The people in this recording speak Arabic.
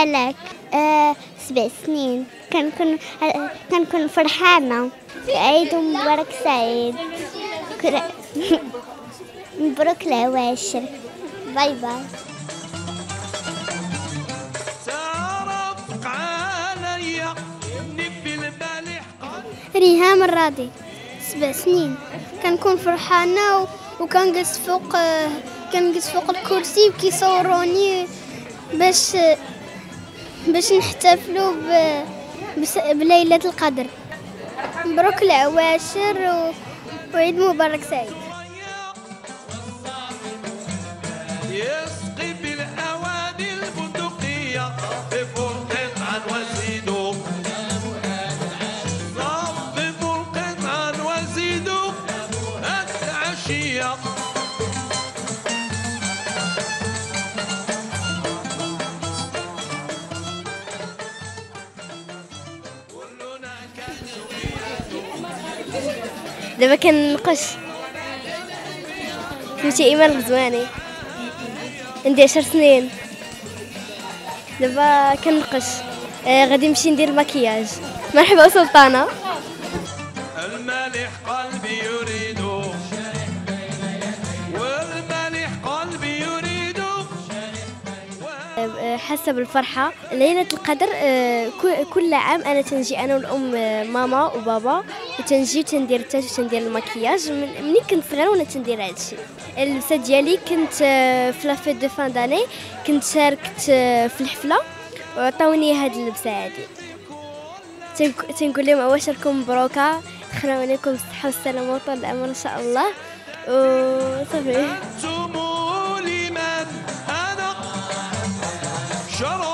بالك؟ 7 سنين. كنكون فرحانة. عيد مبارك سعيد. مبروك العواشر. باي باي. ريهام الراضي. 7 سنين. كنكون فرحانة وكنجلس فوق الكرسي وكيصوروني باش نحتفلوا بليلة القدر. مبروك العواشر وعيد مبارك سعيد. يسقي بالأواني البندقية بفرقة وزيدوا صففوا القطعا وزيدوا العشية. دابا كننقش. سميتي ايمان الغزواني، عندي 10 سنين. دابا كننقش. غادي نمشي ندير المكياج. مرحبا سلطانه. الملح قلبي يريد والملح قلبي يريد. حاسه بالفرحه. ليله القدر كل عام انا تنجي انا والام ماما وبابا وتنجي تندير التاج وتندير المكياج. مني كنت صغيره وانا تندير هادشي. اللبسه ديالي كنت في لافيت دو فان داني كنت شاركت في الحفله وعطاوني هاد اللبسه هادي. تنقول لهم عواشركم مبروكه، تخلوني لكم الصحه والسلامه وطول العمر ان شاء الله وصافي. لمن انا شرف